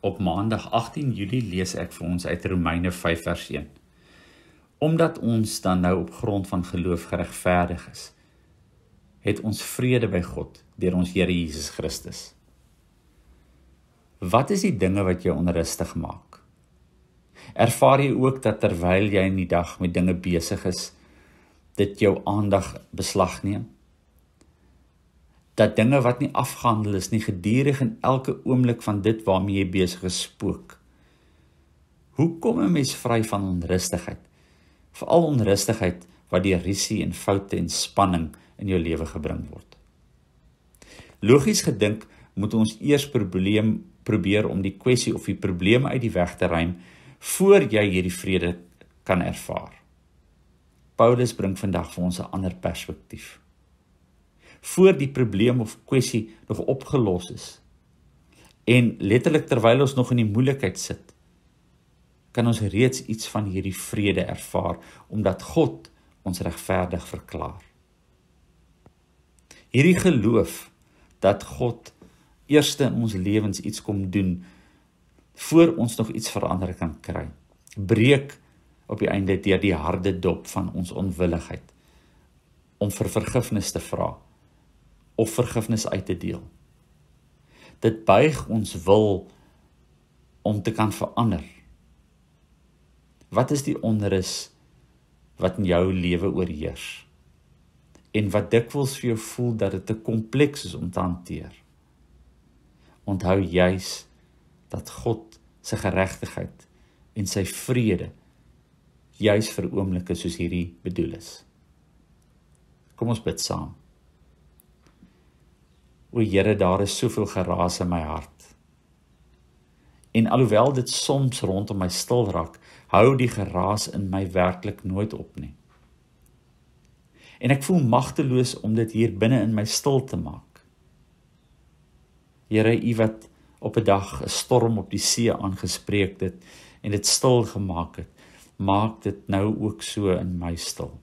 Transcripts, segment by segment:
Op maandag 18 Julie lees ek vir ons uit Romeine 5 vers 1. Omdat ons dan nou op grond van geloof geregverdig is, het ons vrede by God deur ons Here Jesus Christus. Wat is die dinge wat jou onrustig maak? Ervaar jy ook dat terwyl jy in die dag met dinge besig is, dit jou aandag beslag neem? Dat dinge wat nie afgehandel is nie, gedurig in elke oomblik van dit waarmee jy besig is spook. Hoe kom 'n mens vry van onrustigheid? Veral onrustigheid wat deur rusie en foute en spanning in jou lewe gebring word. Logies gedink moet ons eers probeer om die kwessie of die probleem uit die weg te ruim, voor jy hierdie vrede kan ervaar. Paulus bring vandag vir ons 'n ander perspektief. Voor die probleem of kwessie nog opgelos is, en letterlik terwyl ons nog in die moeilikheid sit, kan ons reeds iets van hierdie vrede ervaar, omdat God ons regverdig verklaar. Hierdie geloof dat God eerste in ons lewens iets kom doen, voor ons nog iets verander kan kry, breek op die einde deur die harde dop van ons onwilligheid, om vir vergifnis te vra, of vergifnis uit te deel. Dit buig ons wil om te kan verander. Wat is die onrus wat in jou lewe oorheers? En wat dikwels vir jou voel dat dit te kompleks is om te hanteer? Onthou juis dat God sy geregtigheid en sy vrede juis vir oomblikke soos hierdie bedoel is. Kom ons bid saam. O Here, daar is soveel geraas in my hart. En alhoewel dit soms rondom my stil raak, hou die geraas in my werklik nooit op nie. En ek voel magteloos om dit hier binne in my stil te maak. Here, U wat op 'n dag 'n storm op die see aangespreek het en dit stil gemaak het, maak dit nou ook so in my stil.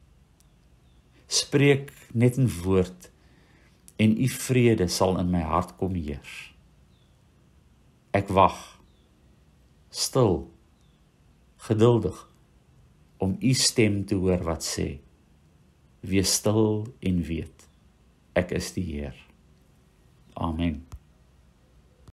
Spreek net 'n woord en U vrede sal in my hart kom heers. Ek wag, stil, geduldig, om U stem te hoor wat sê, wees stil en weet, ek is die Heer. Amen.